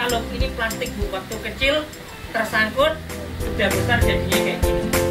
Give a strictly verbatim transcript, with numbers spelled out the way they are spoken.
kalau ini plastik bu, waktu kecil tersangkut, sudah besar jadinya kayak gini.